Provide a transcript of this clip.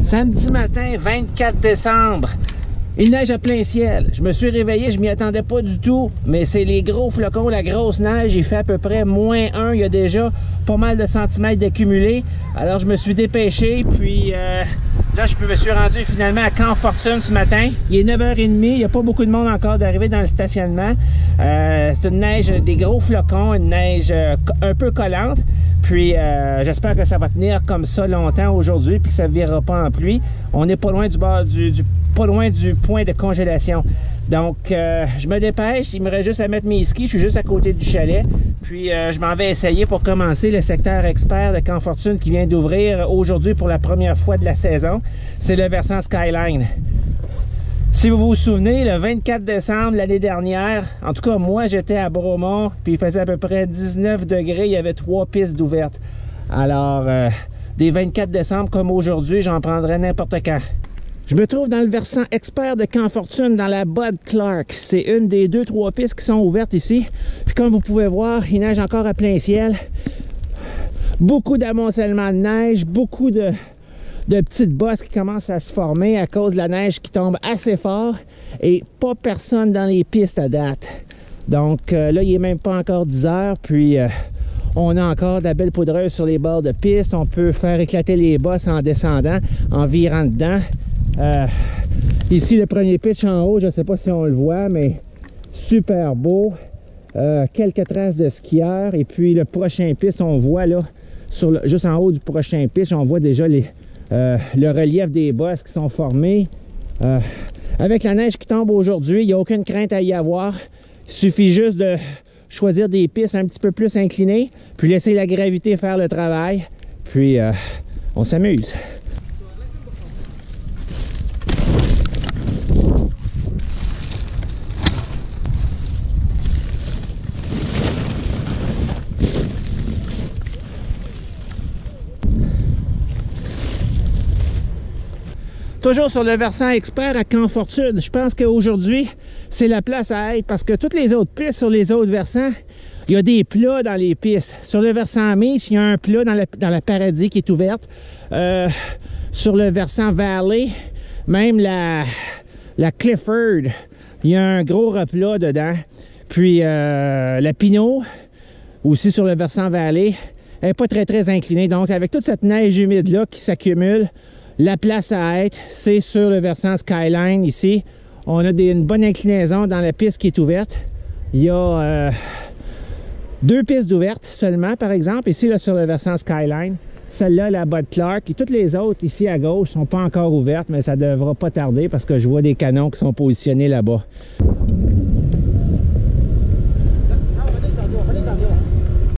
Samedi matin, 24 décembre. Il neige à plein ciel. Je me suis réveillé, je m'y attendais pas du tout. Mais c'est les gros flocons, la grosse neige. Il fait à peu près -1. Il y a déjà pas mal de centimètres d'accumulés. Alors je me suis dépêché. Puis là, je me suis rendu finalement à Camp Fortune ce matin. Il est 9h30. Il n'y a pas beaucoup de monde encore d'arriver dans le stationnement. C'est une neige, des gros flocons, une neige un peu collante. Puis j'espère que ça va tenir comme ça longtemps aujourd'hui puis que ça ne virera pas en pluie. On n'est pas loin du bord pas loin du point de congélation. Donc je me dépêche, il me reste juste à mettre mes skis, je suis juste à côté du chalet. Puis je m'en vais essayer pour commencer le secteur expert de Camp Fortune qui vient d'ouvrir aujourd'hui pour la première fois de la saison. C'est le versant Skyline. Si vous vous souvenez, le 24 décembre l'année dernière, en tout cas moi j'étais à Bromont, puis il faisait à peu près 19 degrés, il y avait 3 pistes d'ouvertes. Alors, des 24 décembre comme aujourd'hui, j'en prendrais n'importe quand. Je me trouve dans le versant expert de Camp Fortune, dans la Bud Clark. C'est une des 2-3 pistes qui sont ouvertes ici. Puis comme vous pouvez voir, il neige encore à plein ciel. Beaucoup d'amoncellement de neige, beaucoup de petites bosses qui commencent à se former à cause de la neige qui tombe assez fort et pas personne dans les pistes à date. Donc là, il n'est même pas encore 10 heures, puis on a encore de la belle poudreuse sur les bords de piste. On peut faire éclater les bosses en descendant, en virant dedans. Ici, le premier pitch en haut, je ne sais pas si on le voit, mais super beau. Quelques traces de skieurs. Et puis le prochain pitch, on voit là, juste en haut du prochain pitch, on voit déjà le relief des bosses qui sont formés. Avec la neige qui tombe aujourd'hui, il n'y a aucune crainte à y avoir. Il suffit juste de choisir des pistes un petit peu plus inclinées, puis laisser la gravité faire le travail. Puis on s'amuse. Toujours sur le versant expert à Camp Fortune. Je pense qu'aujourd'hui, c'est la place à être parce que toutes les autres pistes sur les autres versants, il y a des plats dans les pistes. Sur le versant Meach, il y a un plat dans la Paradis qui est ouverte. Sur le versant Valley, même la Clifford, il y a un gros replat dedans. Puis la Pinot, aussi sur le versant Valley, elle n'est pas très inclinée. Donc avec toute cette neige humide-là qui s'accumule, la place à être, c'est sur le versant Skyline ici. On a une bonne inclinaison dans la piste qui est ouverte. Il y a 2 pistes d'ouvertes seulement, par exemple, ici là, sur le versant Skyline. Celle-là, la Bud Clark, et toutes les autres ici à gauche ne sont pas encore ouvertes, mais ça ne devra pas tarder parce que je vois des canons qui sont positionnés là-bas.